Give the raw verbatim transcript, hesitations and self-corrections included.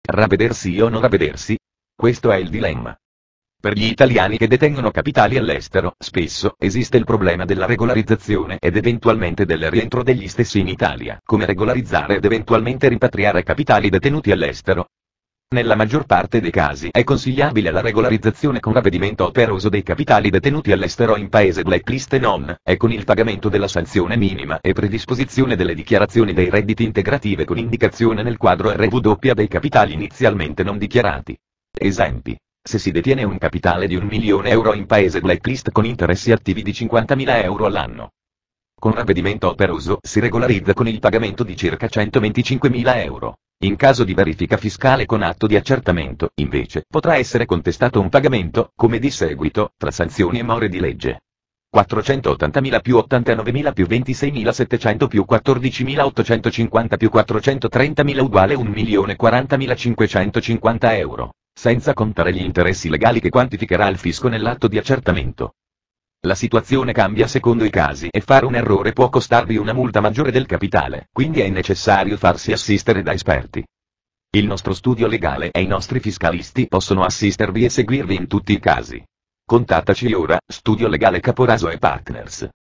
Ravvedersi o non ravvedersi? Questo è il dilemma. Per gli italiani che detengono capitali all'estero, spesso, esiste il problema della regolarizzazione ed eventualmente del rientro degli stessi in Italia. Come regolarizzare ed eventualmente rimpatriare capitali detenuti all'estero? Nella maggior parte dei casi è consigliabile la regolarizzazione con ravvedimento operoso dei capitali detenuti all'estero in paese blacklist e non, e con il pagamento della sanzione minima e predisposizione delle dichiarazioni dei redditi integrative con indicazione nel quadro R W dei capitali inizialmente non dichiarati. Esempi. Se si detiene un capitale di un milione euro in paese blacklist con interessi attivi di cinquantamila euro all'anno. Con ravvedimento operoso si regolarizza con il pagamento di circa centoventicinquemila euro. In caso di verifica fiscale con atto di accertamento, invece, potrà essere contestato un pagamento, come di seguito, tra sanzioni e more di legge. quattrocentottantamila più ottantanovemila più ventiseimilasettecento più quattordicimilaottocentocinquanta più quattrocentotrentamila uguale un milione quarantamilacinquecentocinquanta euro, senza contare gli interessi legali che quantificherà il fisco nell'atto di accertamento. La situazione cambia secondo i casi e fare un errore può costarvi una multa maggiore del capitale, quindi è necessario farsi assistere da esperti. Il nostro studio legale e i nostri fiscalisti possono assistervi e seguirvi in tutti i casi. Contattaci ora, Studio Legale Caporaso e Partners.